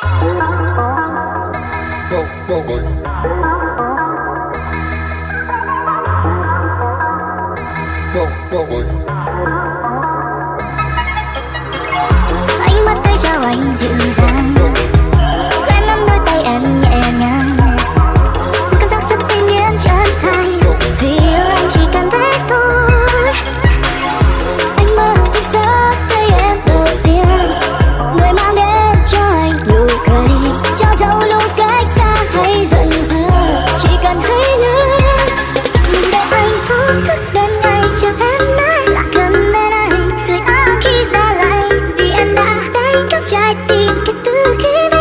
Ánh mắt tay trao anh dịu dàng, khẽ nắm đôi tay em nhẹ nhàng. Cảm giác rất tự nhiên chân thành, vì yêu anh chỉ cần thế thôi. Anh mơ thức giấc thấy em đầu tiên, người mang đến cho anh nụ cười, cho dẫu lúc cách xa hay giận hờn, chỉ cần thấy nhớ để anh thức thức đến ngày chờ em nói là gần bên anh, cười áo khi ra lạnh, vì em đã thấy các trái tim kể từ khi